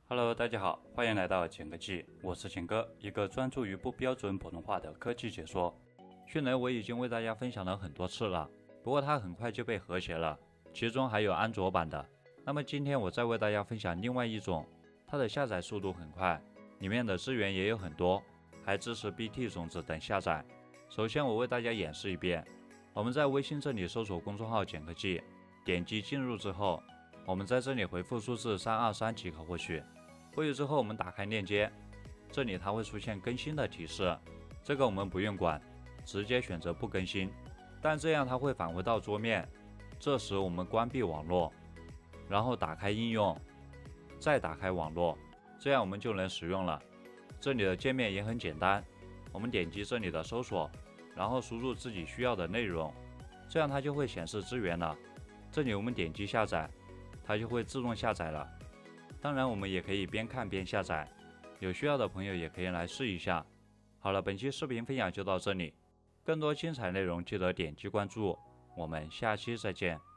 Hello， 大家好，欢迎来到简科技，我是简哥，一个专注于不标准普通话的科技解说。迅雷我已经为大家分享了很多次了，不过它很快就被和谐了，其中还有安卓版的。那么今天我再为大家分享另外一种，它的下载速度很快，里面的资源也有很多，还支持 BT 种子等下载。首先我为大家演示一遍，我们在微信这里搜索公众号简科技，点击进入之后，我们在这里回复数字323即可获取。获取之后，我们打开链接，这里它会出现更新的提示，这个我们不用管，直接选择不更新，但这样它会返回到桌面。这时我们关闭网络，然后打开应用，再打开网络，这样我们就能使用了。这里的界面也很简单，我们点击这里的搜索，然后输入自己需要的内容，这样它就会显示资源了。这里我们点击下载，它就会自动下载了。当然我们也可以边看边下载，有需要的朋友也可以来试一下。好了，本期视频分享就到这里，更多精彩内容记得点击关注，我们下期再见。